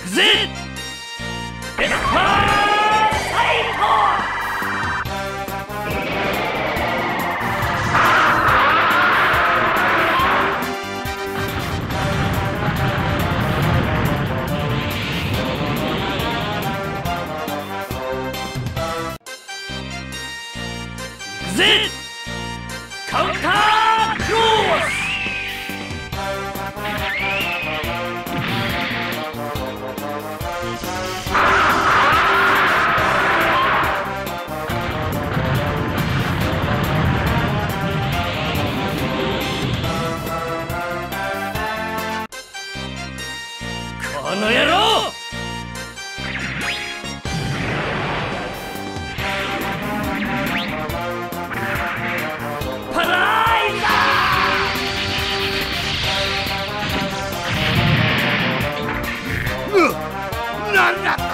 くぜエスパーサイト。ぜカウンタークロス。この野郎なんだった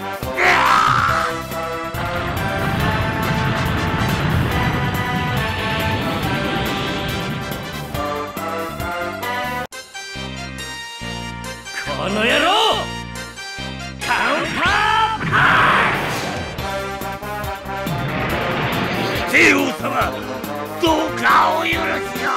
この野郎カウンターパンチ。帝王様どうかお許しを。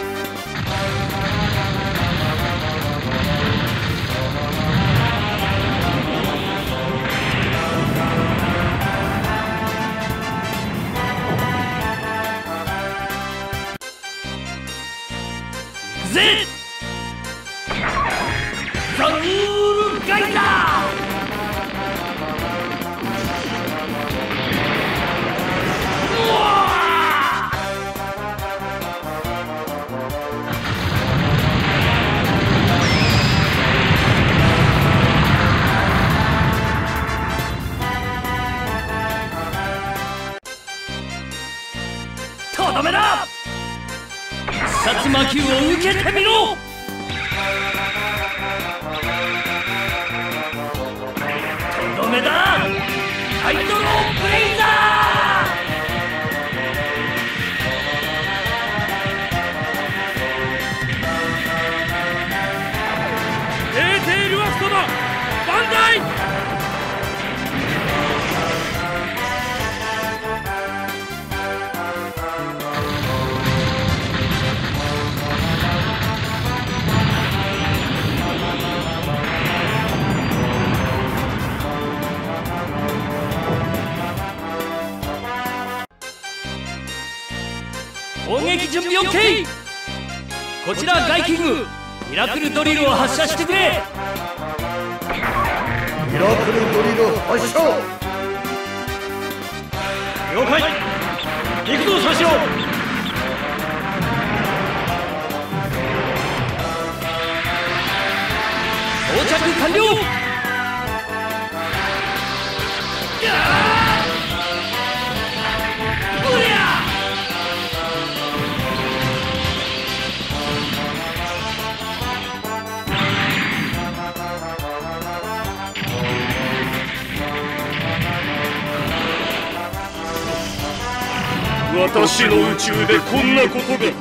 ぜザウールガイザー。うわとどめだ。薩摩球を受けてみろ。とどめだハイドローブレイザー。エーテールワストだバンダイ。攻撃準備 OK。 こちらガイキングミラクルドリルを発射してくれ。 ミラクルドリル発射。 了解。行くぞ三四郎。到着完了。 私の宇宙でこんなことが。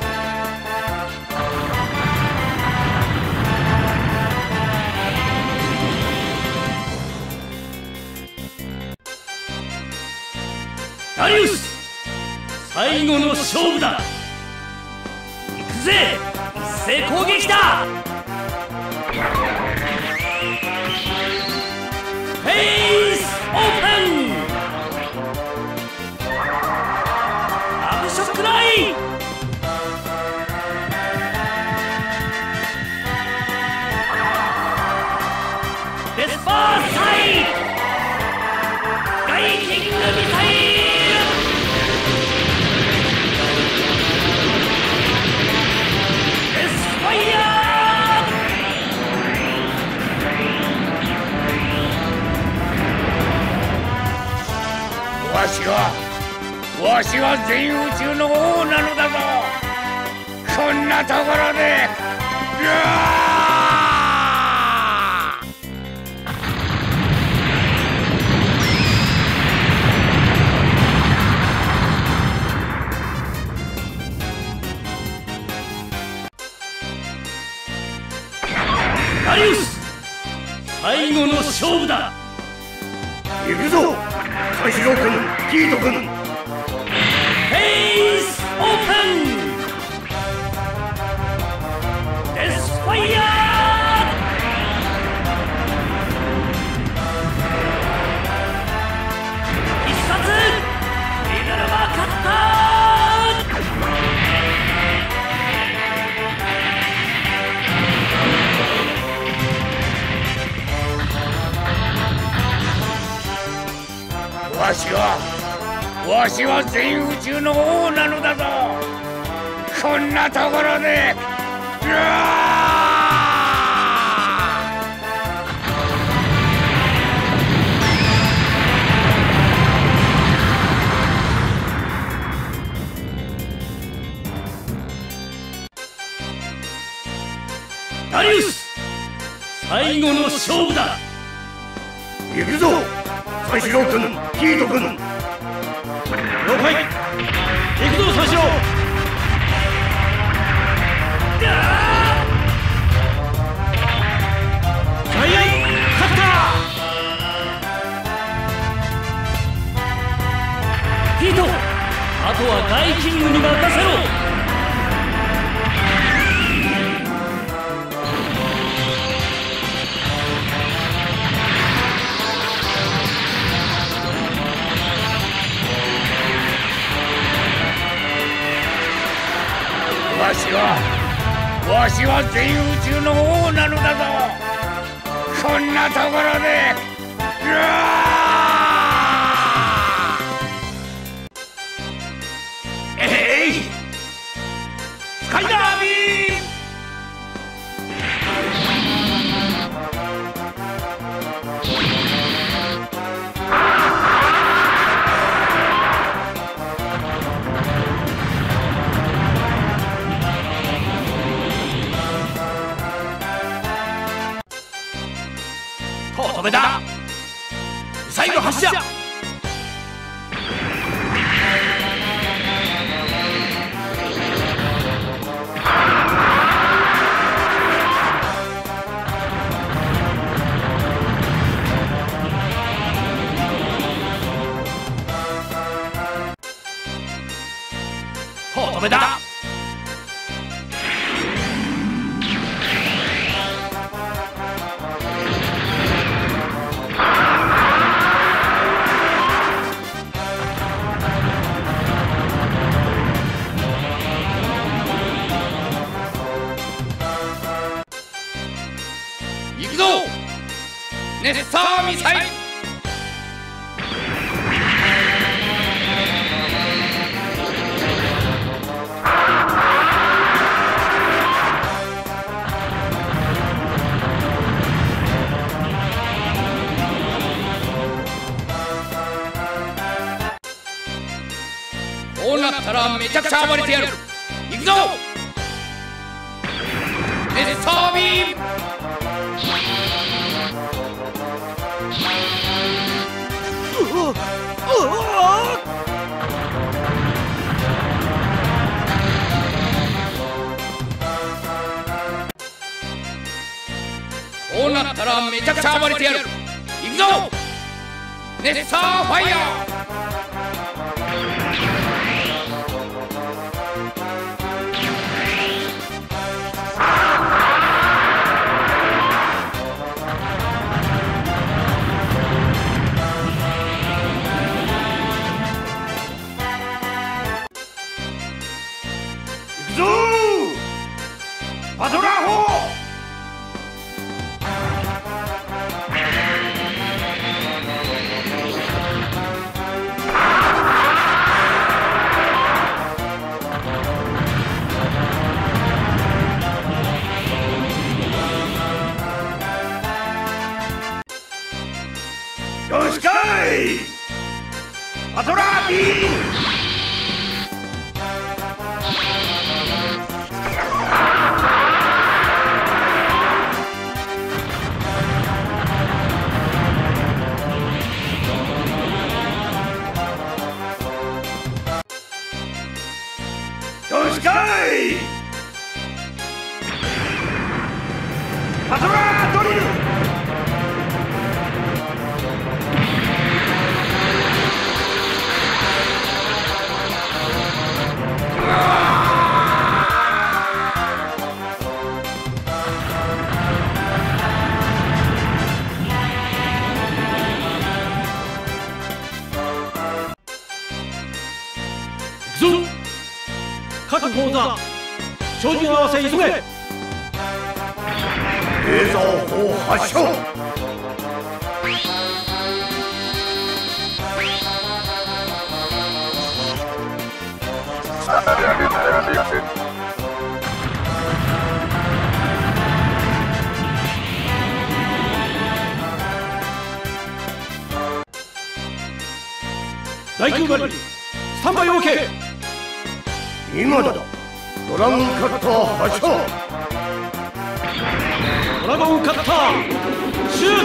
ダリウス最後の勝負だ。行くぜ一斉攻撃だ。フェイスオープン。ショックライン。デスパーサイガイキングミサイル。デスファイヤー。わしは全宇宙の王なのだぞ。こんなところでダリウス最後の勝負だ。 行くぞ三四郎君、キート君。 フェイスオープン。デスファイヤー。必殺ミドルバーカッタわしは全宇宙の王なのだぞ。こんなところでダリウス、最後の勝負だ。 行くぞ三四郎君、キート君。 了解。行くぞ三四郎。ジャイアンカッター。ヒート、あとはガイキングに任せろ。 わしは全宇宙の王なのだぞ。こんなところでスカイダービーム。止めだ。ミサイル発射。止めだ。 行くぞネッサーミサイル。こうなったらめちゃくちゃ暴れてやる。行くぞネッサービーム。こうなったらめちゃくちゃ暴れてやる。行くぞネッサーファイヤー。 パトラー砲。よしかいパトラービー。よしかいパトラードリル。 各砲座照準合わせ急げ。 レーザー砲発射。 第9バリスタンバイ OK。 今だ。ドラゴンカッター発射。 ドラゴンカッターシュー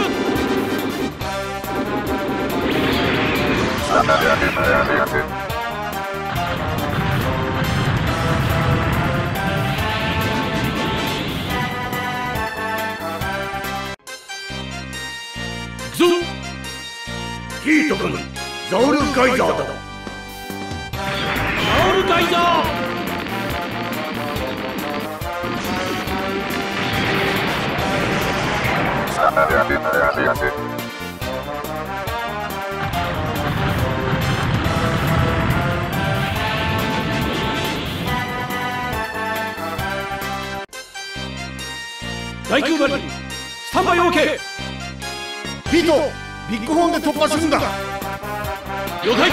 行くぞ。 ヒート君、ザウルガイザーだ。 ザウルガイザー。第9バリスタンバイ OK。 ヒート、ビッグホーンで突破するんだ。 了解。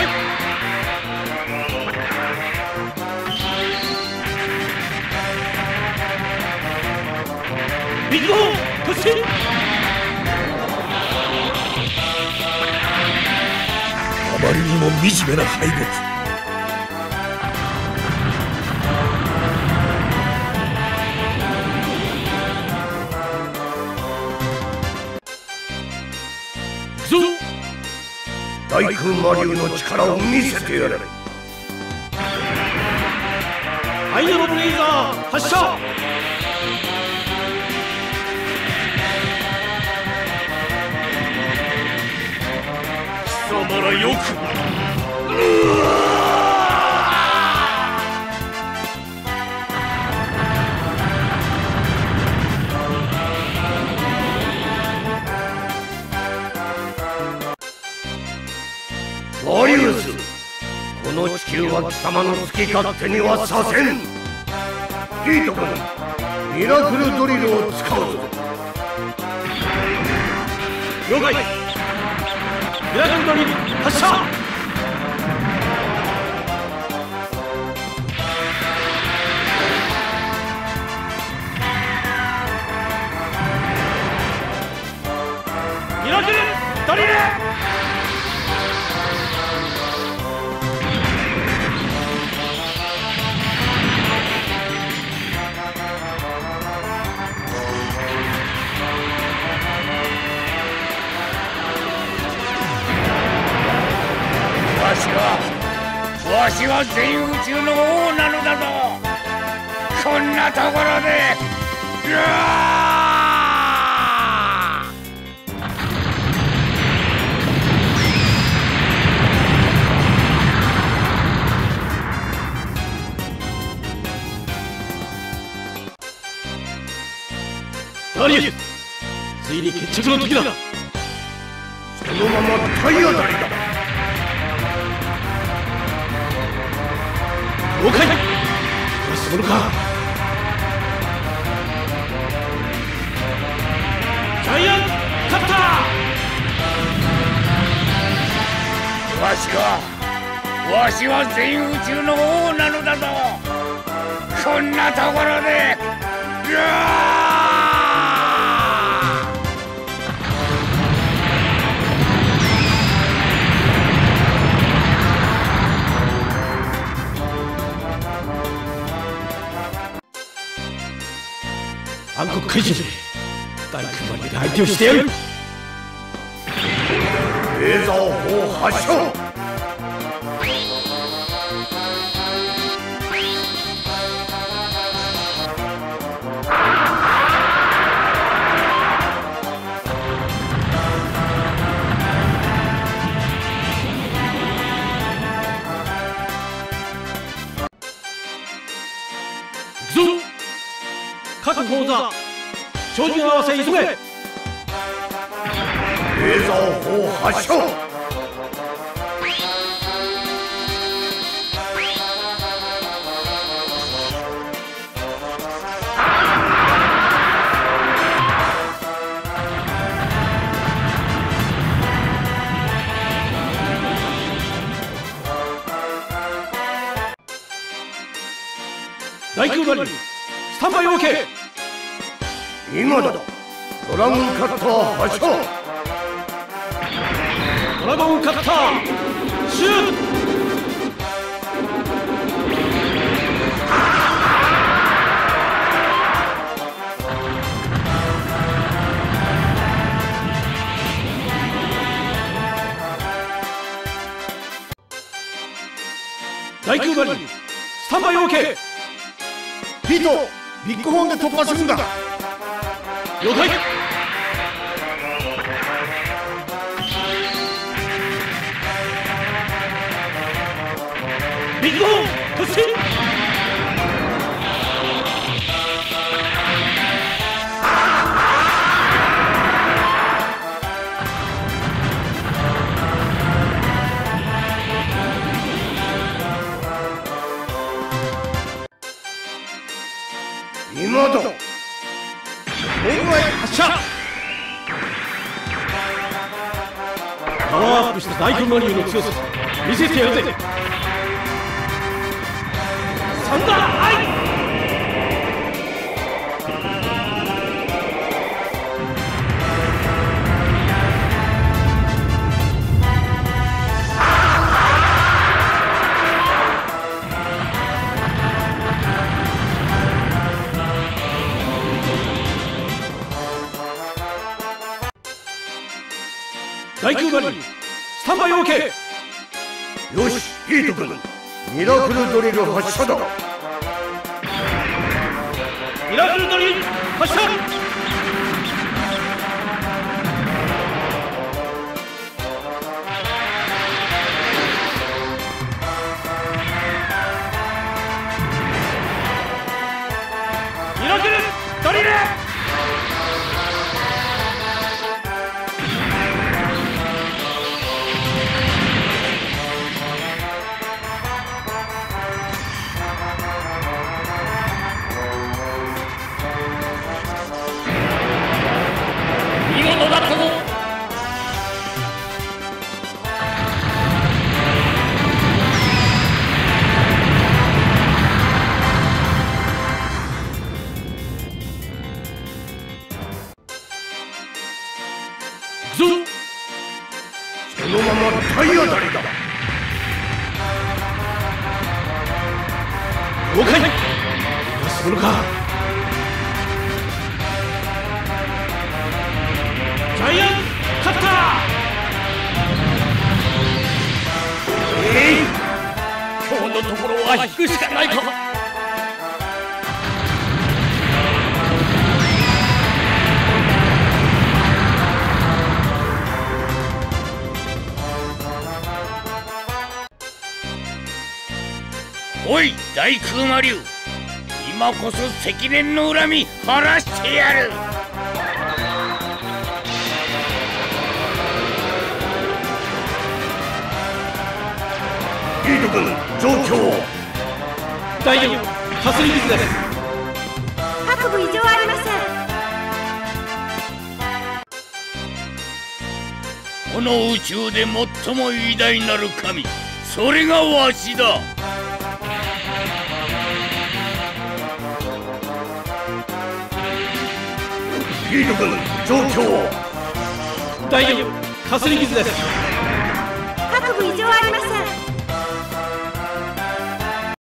ビッグホーン突進。 あまりにも惨めな敗北。大空魔竜の力を見せてやれ。 アイアロブレイザー発射。貴様らよくワリウス、この地球は貴様の好き勝手にはさせん。ヒート君、ミラクルドリルを使うぞ。 了解。ミラクルドリル発射。ミラクルドリル。 わしは全宇宙の王なのだぞ。こんなところでダリエス、ついに決着の時だ。 そのまま体当たりだ。 了解。よしものか。ジャイアンカッター。 わしは全宇宙の王なのだぞ。こんなところで暗黒怪人、大工まで相手をしてやる。 レーザー砲発射。 行くぞ。各砲座照準合わせ急げ。 レーザー砲発射。 大空マリンスタンバイ OK。 今だ。ドラゴンカッター発射。 ドラゴンカッターシュート。大空マリンスタンバイ OK。 ビート、ビッグホーンで突破するんだ。 了解。ビッグホーン突進。 今だ。 発射。パワーアップした大空マリンの強さ見せてやるぜ。サンダーアイ。大空マリンスタンバイ OK。 よし、ヒート君、ミラクルドリル発射だ。 ミラクルドリル発射。ミラクルドリル。見事だったぞ。行くぞ。 そのまま体当たりだ。 了解。そのか。ジャイアンカッター。今日のところは引くしかないか。 おい大空魔竜、今こそ積年の恨み晴らしてやる。 ヒート君、状況を。 大丈夫、かすり傷です。 各部異常ありません。 この宇宙で最も偉大なる神、それがわしだ。 ヒート君、状況を。 大丈夫、かすり傷です。 各部異常ありません。